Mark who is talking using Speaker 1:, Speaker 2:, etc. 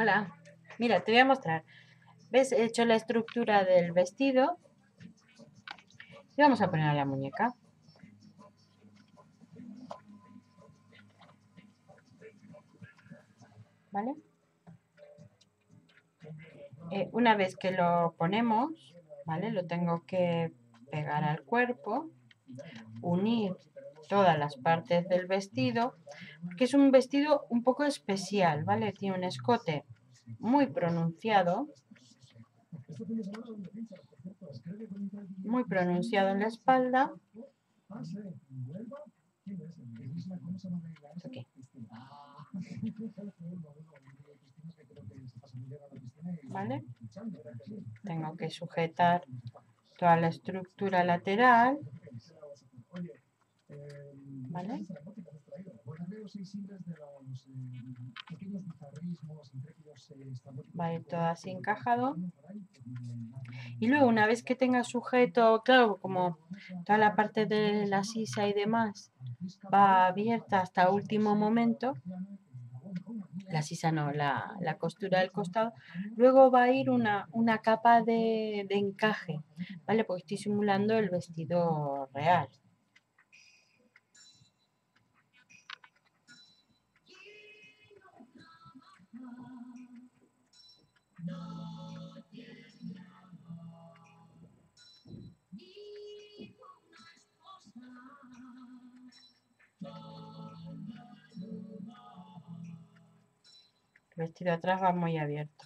Speaker 1: Hola, mira, te voy a mostrar. ¿Ves? He hecho la estructura del vestido y vamos a poner a la muñeca, ¿vale? Una vez que lo ponemos, ¿vale? Lo tengo que pegar al cuerpo, unir todas las partes del vestido, porque es un vestido un poco especial, ¿vale? Tiene un escote muy pronunciado en la espalda. Okay. ¿Vale? Tengo que sujetar toda la estructura lateral, ¿vale? Va a ir todo así encajado. Y luego, una vez que tenga sujeto, claro, como toda la parte de la sisa y demás va abierta hasta último momento, la sisa no, la costura del costado, luego va a ir una capa de encaje, ¿vale? Porque estoy simulando el vestido real. El vestido atrás va muy abierto.